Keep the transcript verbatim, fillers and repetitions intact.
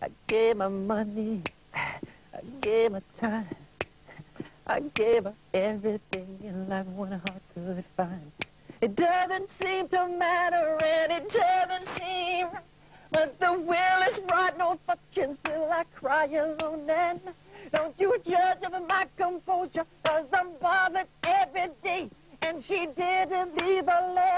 I gave her money, I gave her time, I gave her everything in life one heart could find. It doesn't seem to matter and it doesn't seem right, but the will is right, no fucking till I cry alone and don't you judge of my composure, cause I'm bothered every day, and she didn't leave a letter.